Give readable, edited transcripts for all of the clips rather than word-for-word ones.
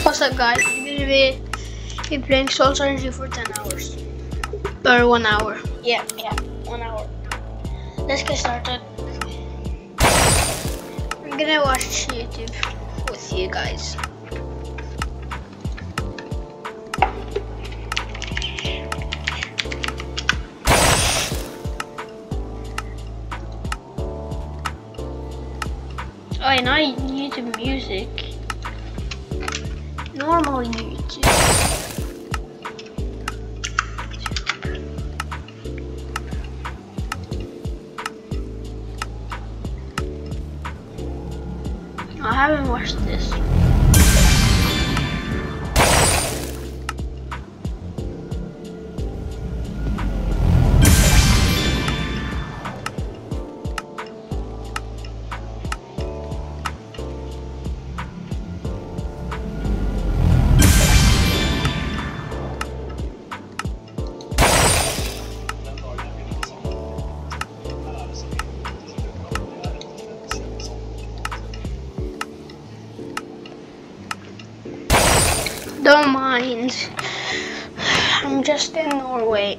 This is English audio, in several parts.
What's up, guys? We're gonna be playing Soul Surgery for 10 hours. Or 1 hour. Yeah, 1 hour. Let's get started. I'm gonna watch YouTube with you guys. Oh, and not YouTube Music. Normal YouTube. I haven't watched this. Don't mind. I'm just in Norway.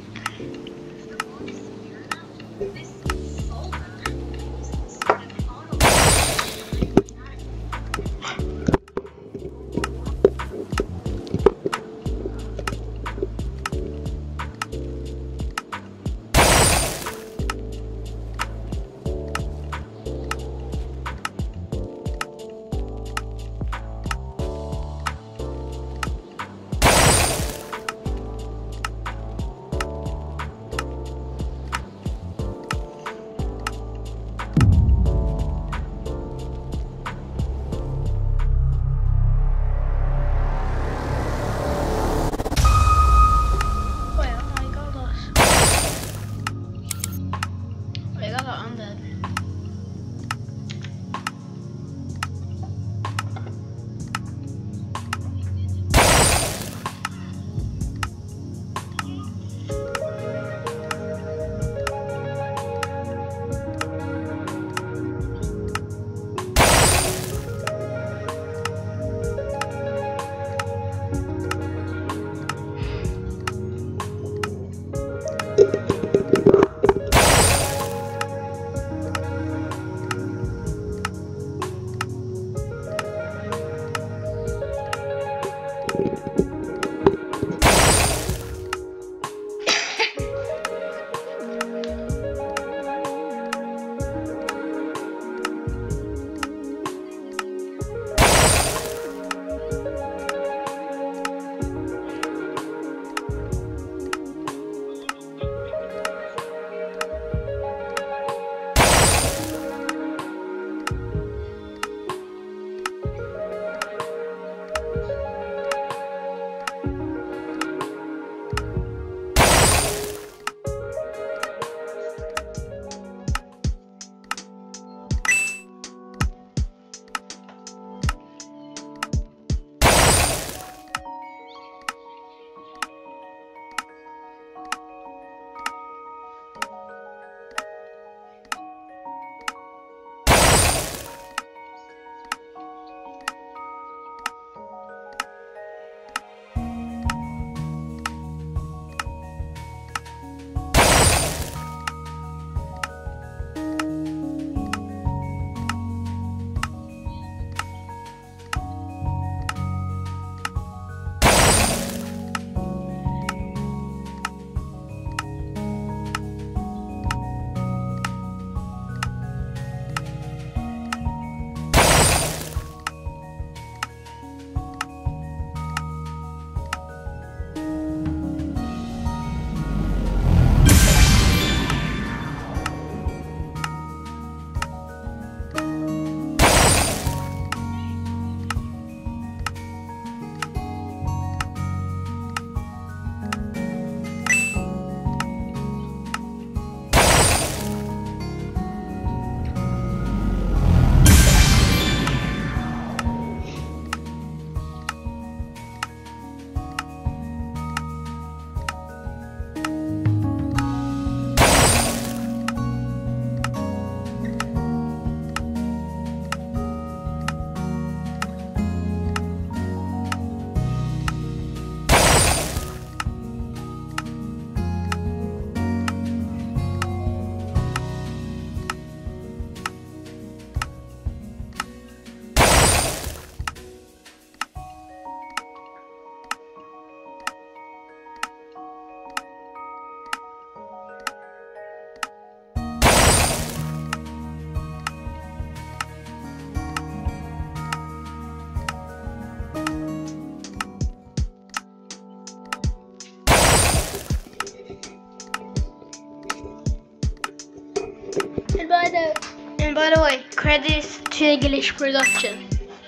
credits to English production.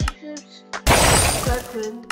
Curtain.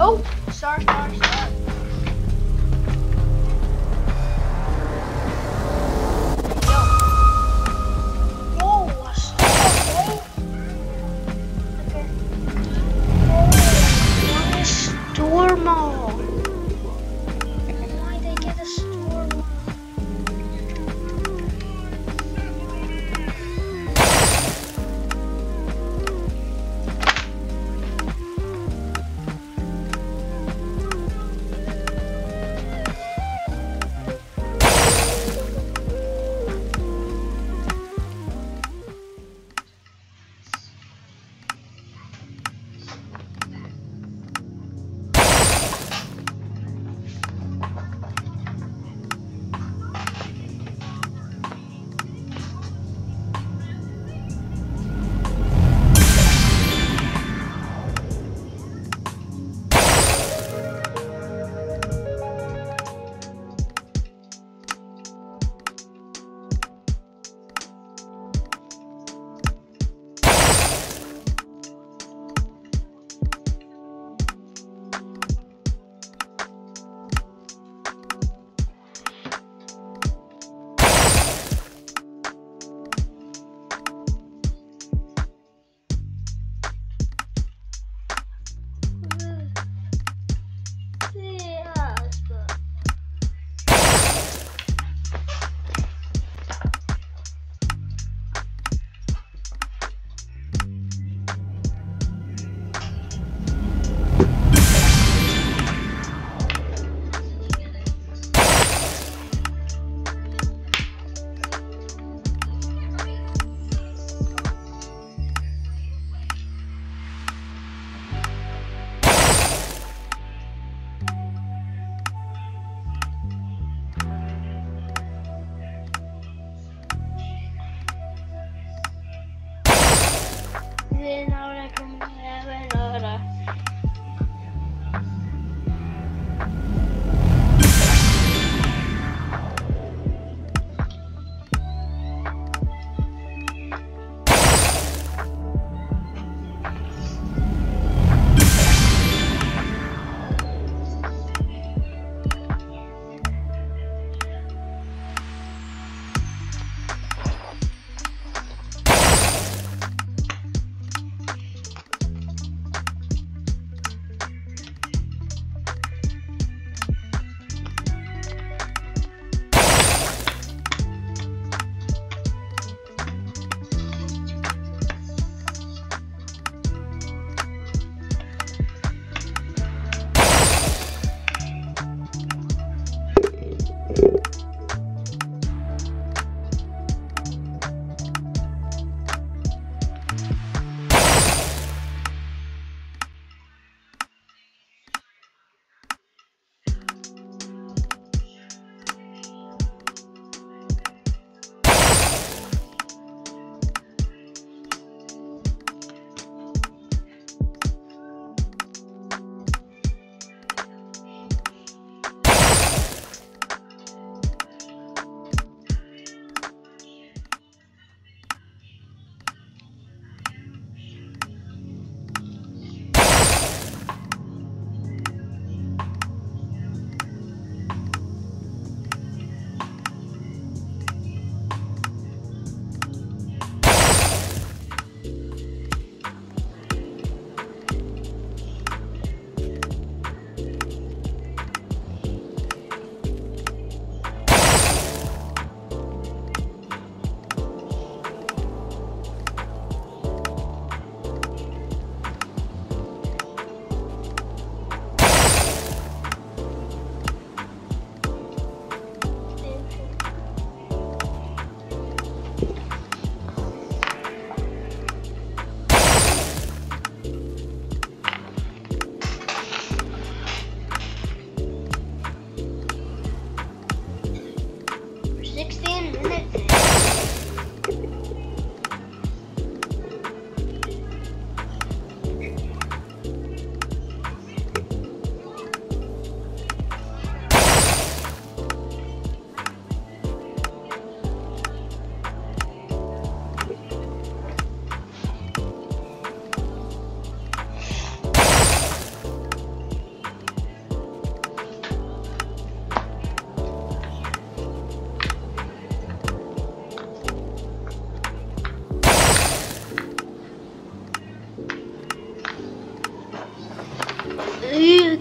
Oh, star, star, star. Yo, what's up, bro? Okay. Oh, one storm mall. Why they get a storm mall? Then ahora como la ver ahora.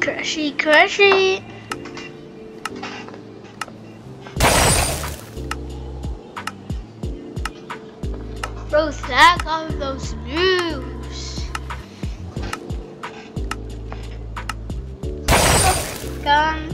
Crashy, crashy. Bro, stack all of those noobs. Gun.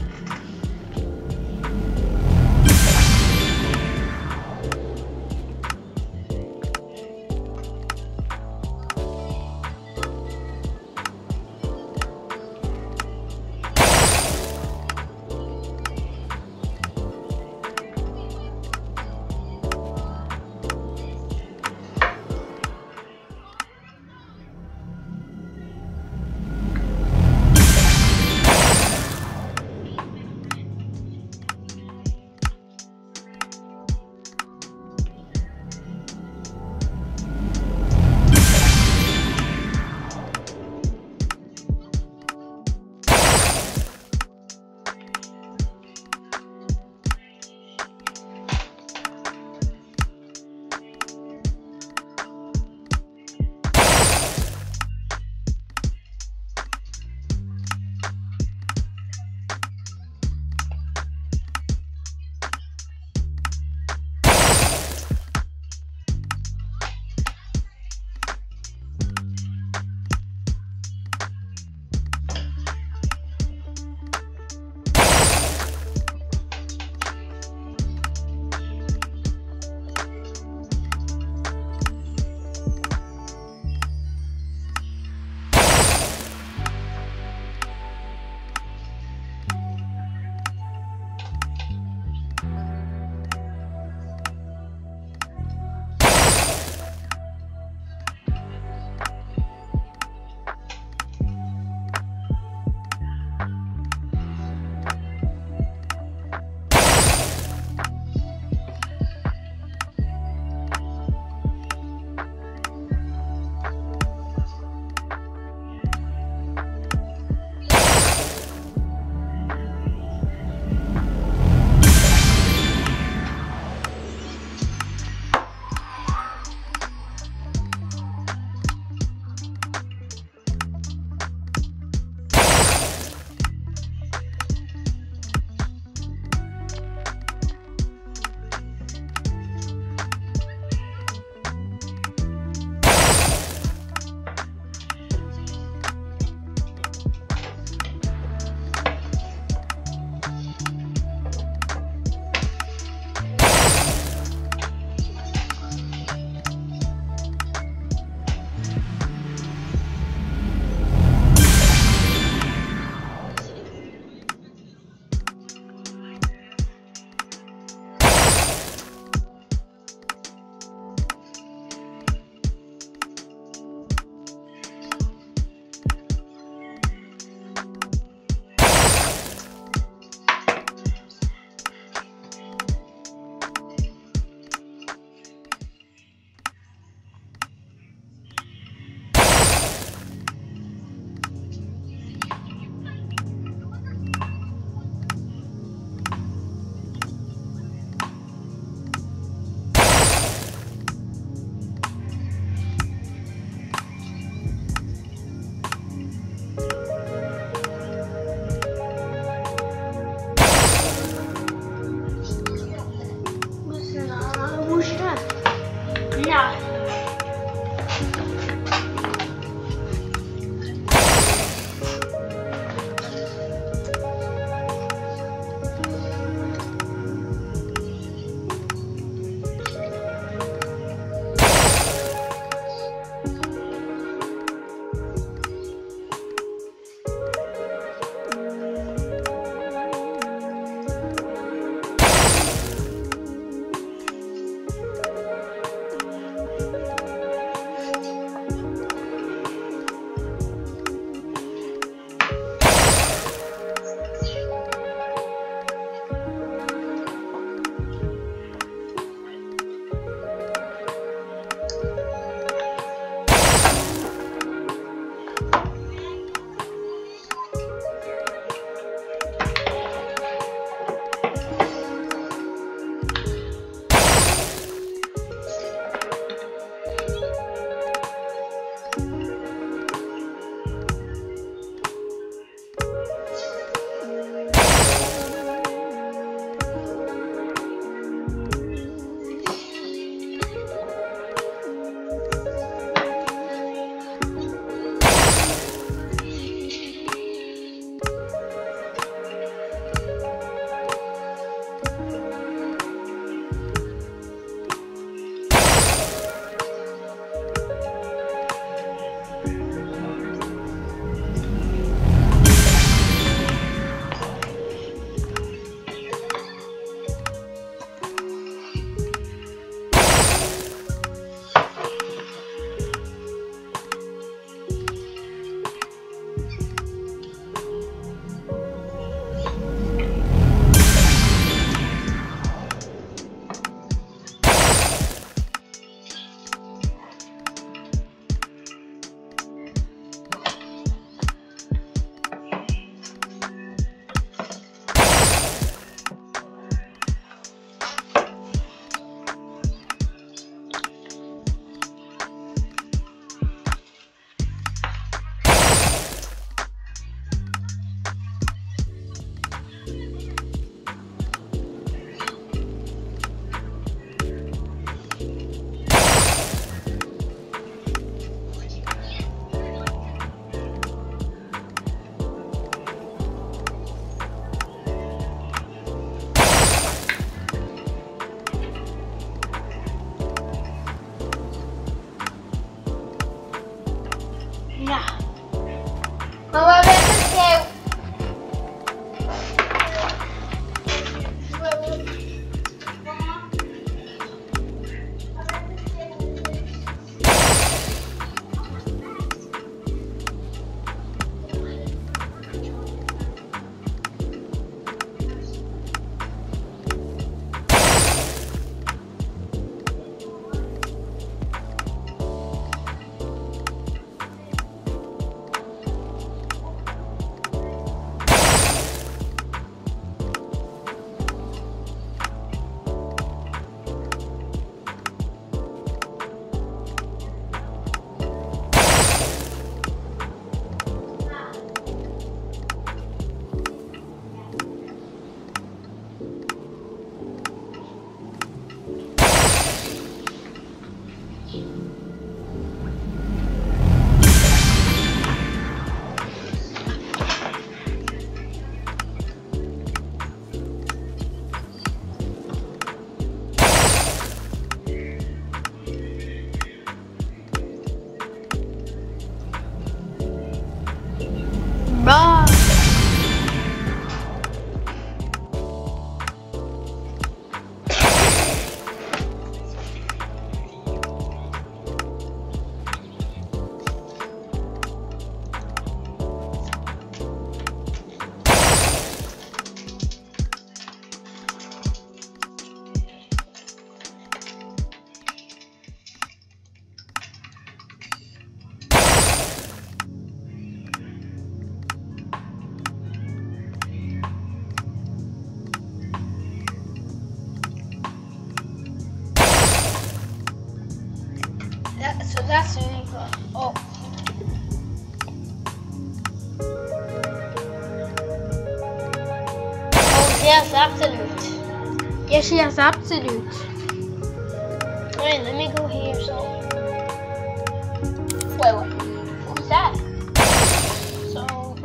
Mamma, perché? Bro. So that's the only one. Oh. Oh, she has absolute. Yeah, she has absolute. Wait, let me go here. So. Wait. Who's that? So.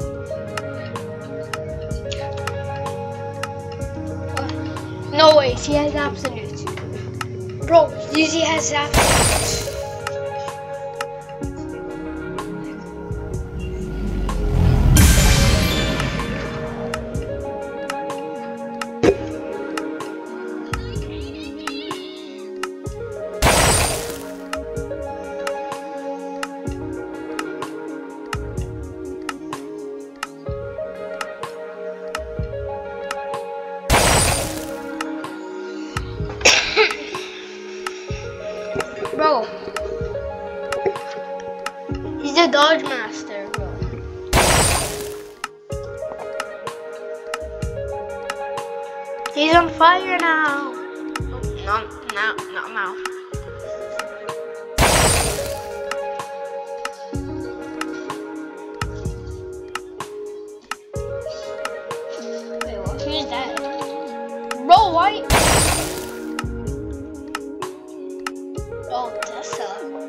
No way, she has absolute. Bro, Yuzi has absolute. Bro, he's a Dodge Master, bro. He's on fire now. Not now. Wait, what? Who's that? Bro, why? Oh, Tessa.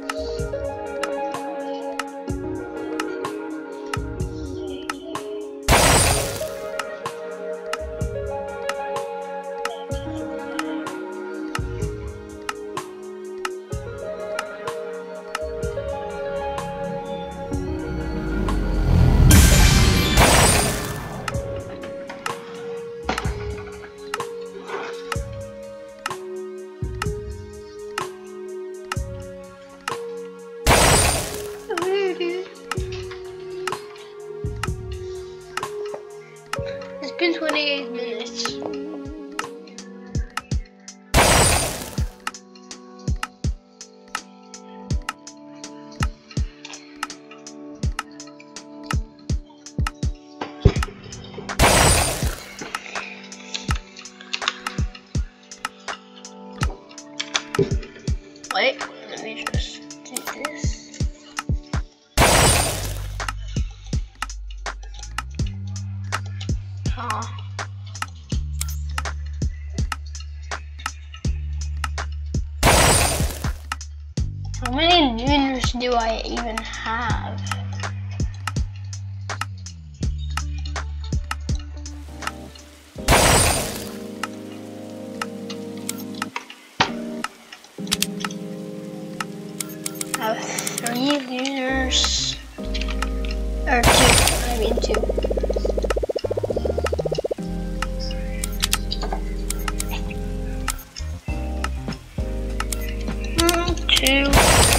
It's been 28 minutes. Wait, let me just do this. How many lunars do I even have? I have 3 lunars. Or 2. and 2. 2.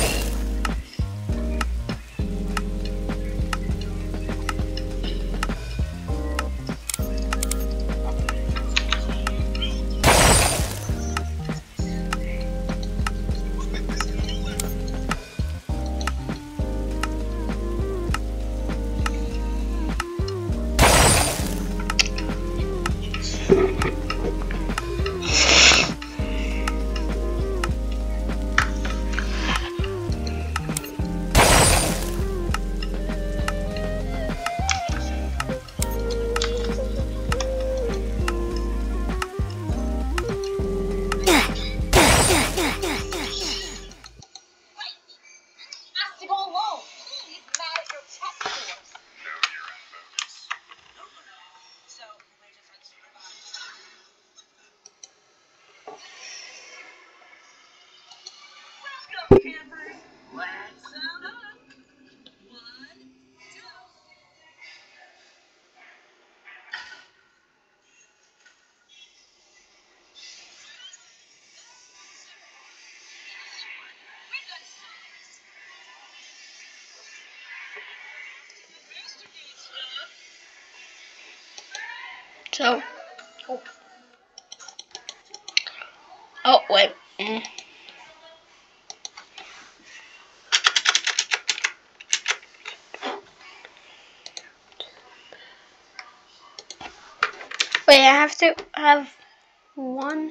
So, oh wait. Wait, I have to have 1,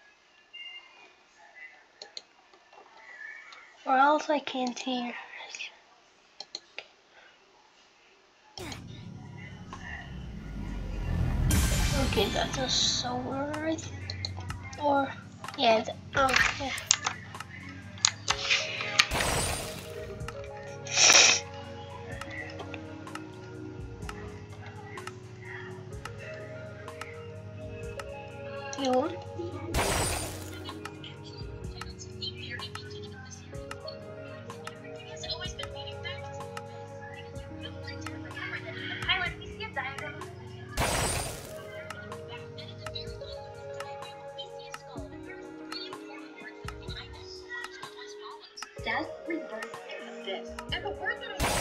or else I can't hear. Okay, that's a sword. Or, yeah, okay. You want? Death, rebirth, and abyss. And the word that I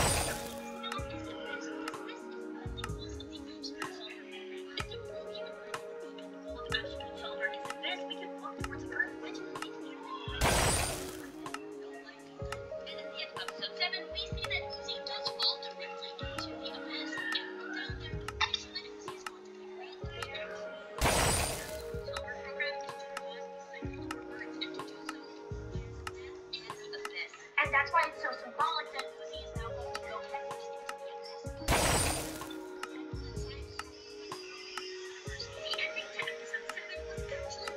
and that's why it's so symbolic that Lucy is now going to go head first into the ending to episode 7 was actually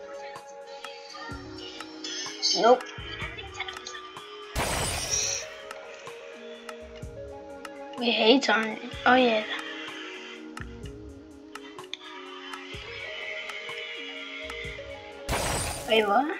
more Nope. The ending to episode We hate on it. Oh yeah. Wait, what?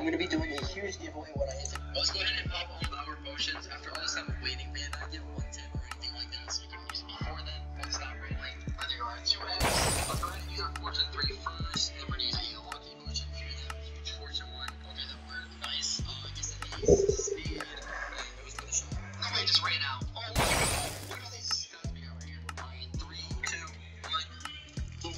going to be doing a huge giveaway when I hit it. Let's go ahead and pop all of our potions. After all this time of waiting, we did not get one tip or anything like that, so we can use it before then. We'll stop rambling. I think we're at 2 eggs. Let's go ahead and use our Fortune 3 first. Then we're going to use a lucky potion for the huge Fortune 1. Okay, that worked. Nice. I guess that means speed. It was for the shot. No, wait, just ran out. Oh my god. Look at these stats we got right here. Fine. 3, 2, 1.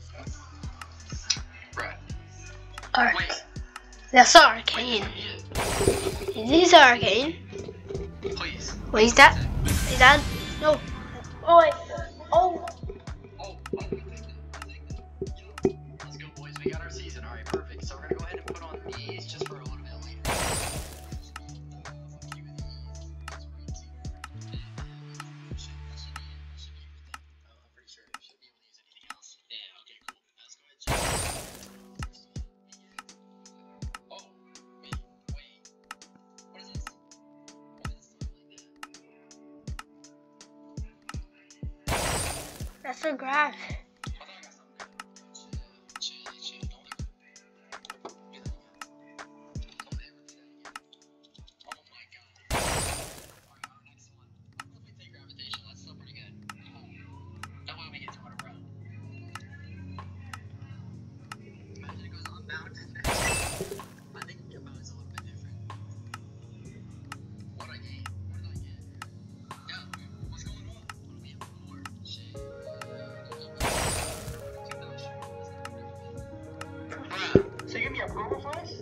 Bruh. Alright. Wait. That's arcane. This is arcane. Please. Wait, is that? Is that? No. Oh wait. Oh. Let's go, boys. We got our season. Alright, perfect. So we're gonna go ahead and put on these just for a little bit later. I'm pretty sure it should be able to use anything else. Yeah, okay, cool. Let's go ahead and check. Oh, wait. What is this? Why is this like that? That's a graph. So you give me a promo for this?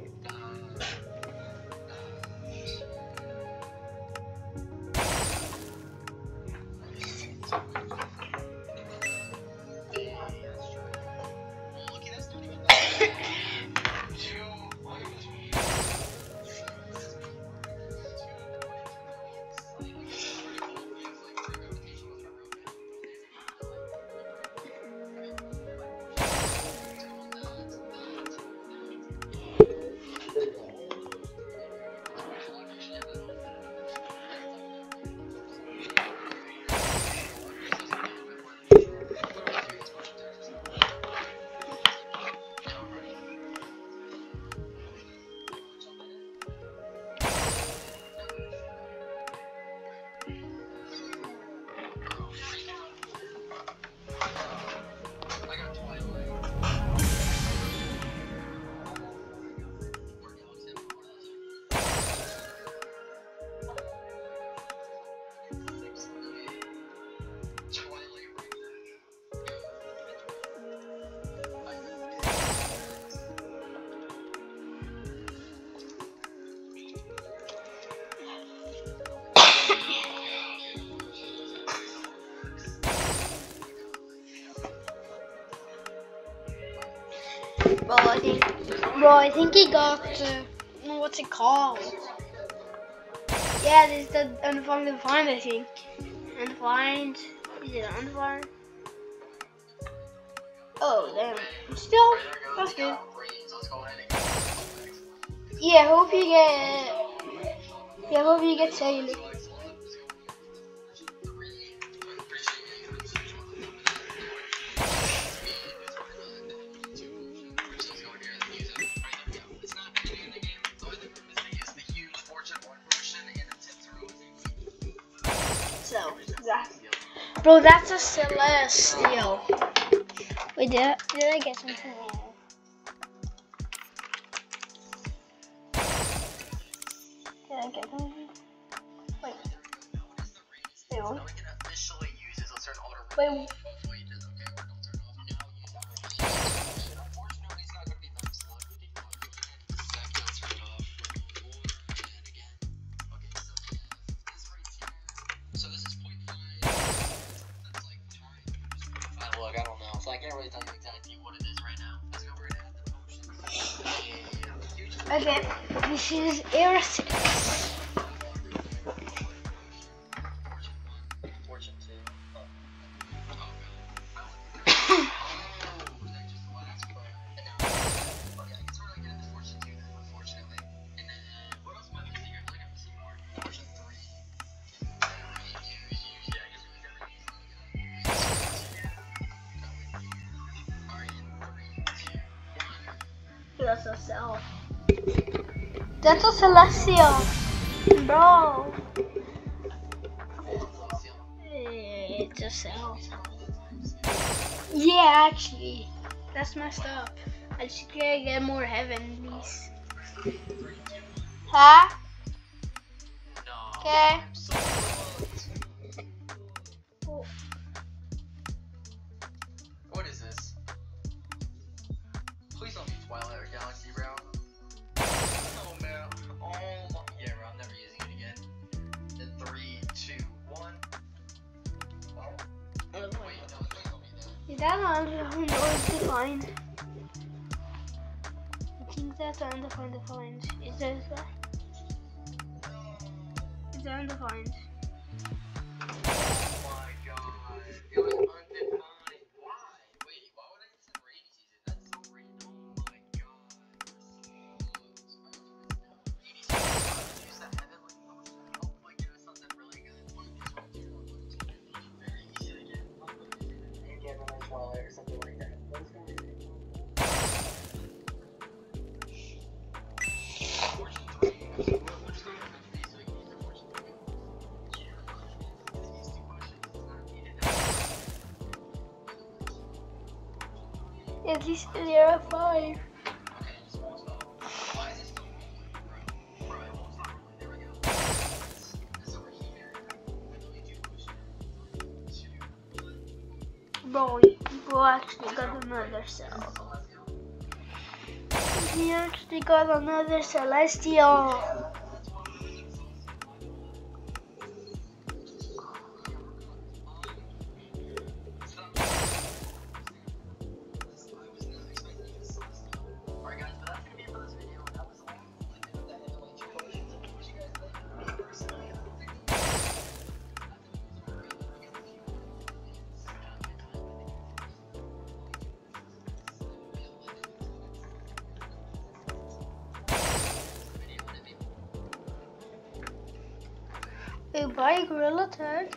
Well, I think he got what's it called? Yeah, this is the undefined, I think. Undefined. Is it undefined? Oh, damn. Still, that's good. Yeah, hope you get. Yeah, hope you get saved. So, bro, that's a celestial. Wait, did I get something wrong? Did I get something? Wait. Wait. Look, I don't know, so I can't really tell you exactly what it is right now. Let's go right at the potions. Okay, this is Era 6. Fortune 2. That's a cell. That's a Celestial. Bro. It's a cell. Yeah, actually. That's messed up. I just gotta get more heavenlies. Huh? Okay. What is this? Please don't be Twilight or Galaxy, bro. Oh man. Oh my. Yeah, bro. I'm never using it again. In 3, 2, 1. Oh. Wait, no, please don't be there. Is that undefined? I think that's undefined. Is that? Is that undefined? Oh my god. It was undefined. Why? Wait, why would I use it in rainy season? That's so random. Oh my god. Rainy season. Use that heavenly potion. Oh my god, something really good. Very easy to get. And get another Twilight or something like that. Let's go. Fortune 3. We'll just go with 50 so we can use the Fortune 3. At least 0, 5. Okay, just won't stop. Why is it still rolling? Bro, it won't stop rolling. There we go. This over here. Literally 2 pushes. 3, 2, 1. Bro, you actually got another cell. So let's go. He actually got another Celestial. Alright guys, but that's gonna be it for this video. That was a long one. With that heavenly 2 potions. I wish you guys luck. Me personally, I don't think Hey, buy Gorilla Tag.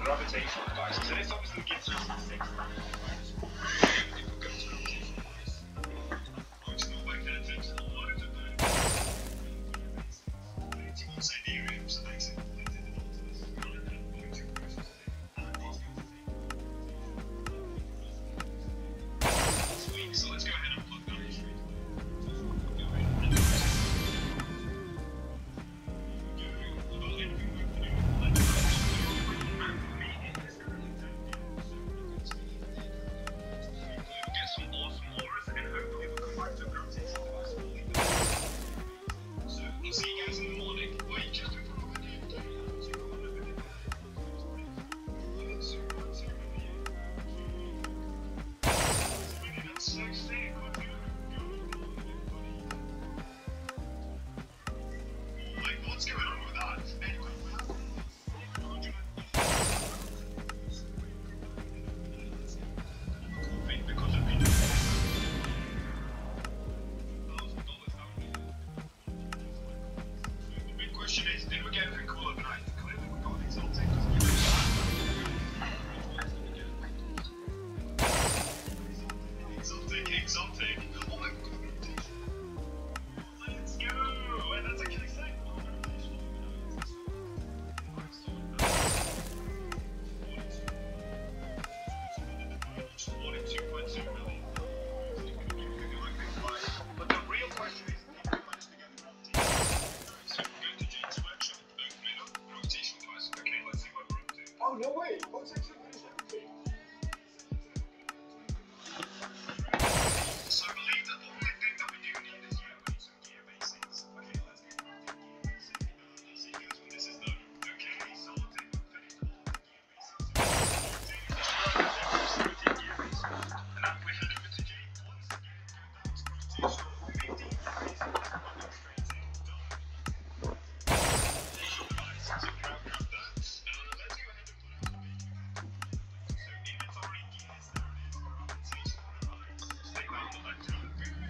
gravitational device. So this obviously gives you some things. So let's go ahead and plug that in straight. Get some awesome auras and hopefully we'll come back to gravitational device. So I'll see you guys in the morning. Wait, just before I do, that's so sick. Like, what's going on with that? Anyway, because of me. The big question is, did we get anything cool overnight? Clearly we got exalted exotic. Oh my god. Let's go! And that's actually sick. But the real question is, did we manage to get the gravity? So we're going to Jane's workshop, open it up, gravitational device. Okay, let's see what we're up to. Oh no way! What's actually finished everything? So I believe the only thing that we do need is, we need some gear basics. Okay, let's get gear basics. I'll see you guys when this is done. Okay, so we'll take finished all the gear basics. And now we head over to Jane once again, go down to gravitational 15 degrees and demonstrating done. Visual device. So grab that. Let's go ahead and put out the bacon. So inventory gears, there it is. Gravitational device. Stick that on the left hand.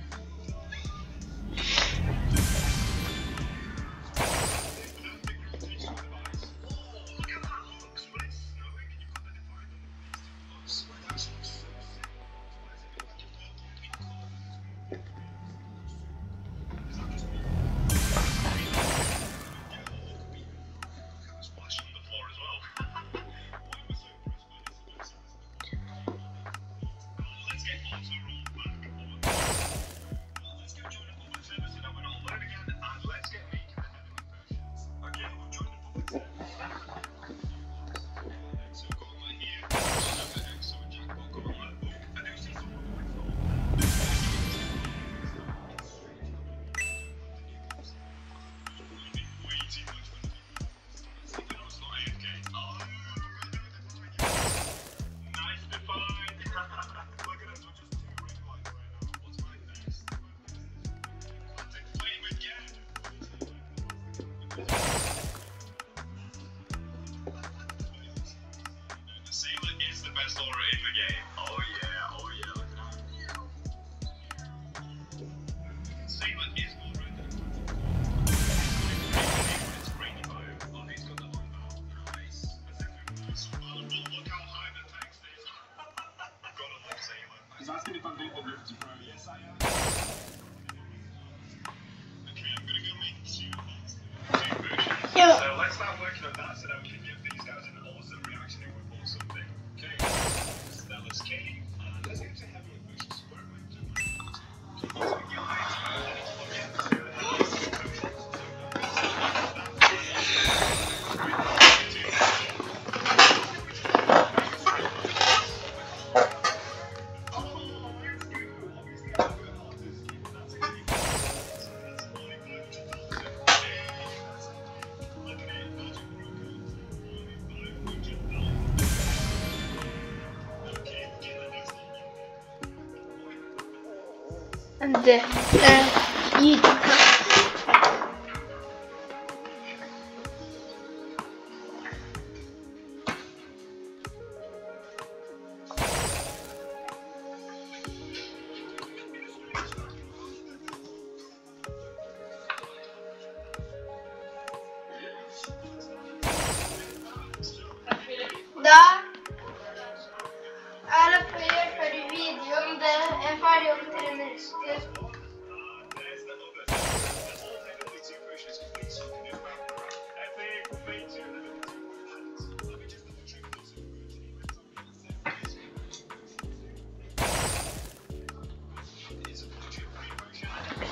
Gravitational device. Oh, look at that looks. When it's snowing and you've got the divider underneath it looks. That looks so sick. Why is it like a purple pink colour? Is that just me? Look at the splash on the floor as well. Why am I so impressed by this? Let's get auto roll back on. Let's go join the public server so that we're not alone again, and let's get making the heavenly potions. Okay, we'll join the public server. So go on right here. So jackpot, go on right. Oh, I do see someone on my phone. Way too much for me. No, it's not AFK. Oh, nice define. Look at us, we're just two red lights right now. What's my next? Quantic flame again. The sailor is the best aura in the game. Oh yeah, look at that. Sailor is more red than it's rainy bio. Oh, he's got the long bow. Nice. Look how high the text is. Gotta love Sailor. He's asking if I'm doing the Rift Pro. Yes, I am. Okay, I'm gonna go make two versions. Yeah. So let's start working on that so that we can give these guys an awesome reaction if we pull something. Okay. Stella's Cave. Let's get to heavenly potions. Where am I doing? So your height, I need to look at the heavenly potions. And you I'm Friday over 10 minutes. There's the other. That's all day, only 2 pushes, complete something new. Epic, complete 2 limited 2 pushes. Let me just double check what's in routine. It's a budget free motion.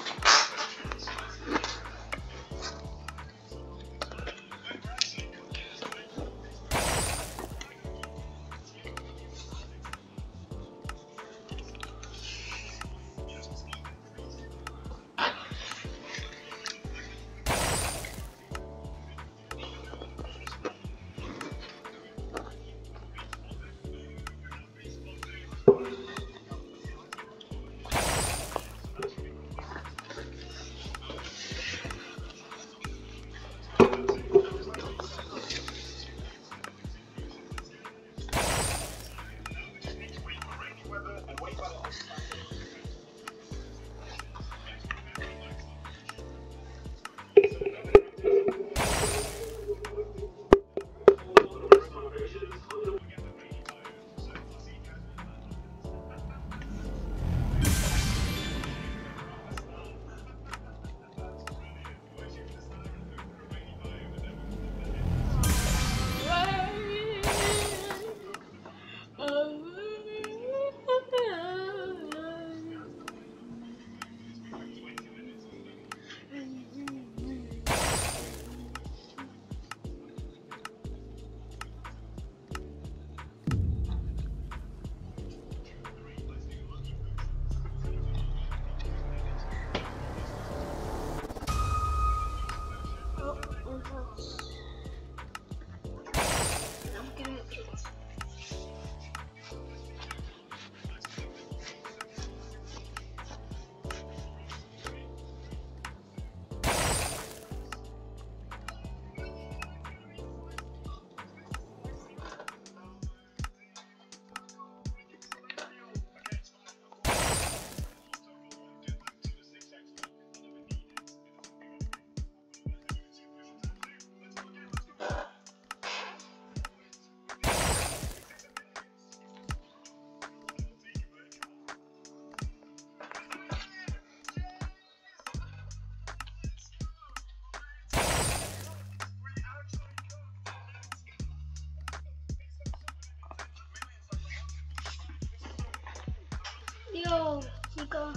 Yo, Chico.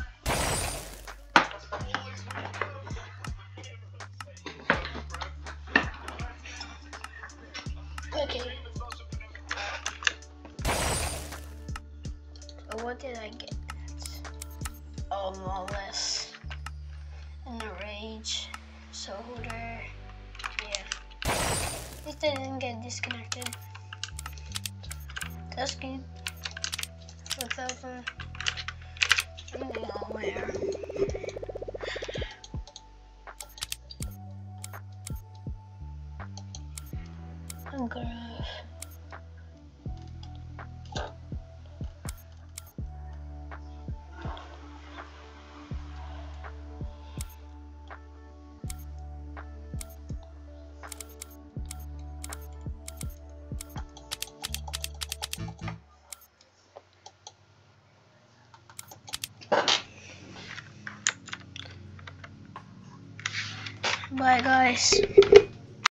Okay. What did I get? Oh, Lawless. And the Rage. Soldier. Yeah. At least I didn't get disconnected. That's good. Without them. I don't know where. I'm gonna. Bye, guys.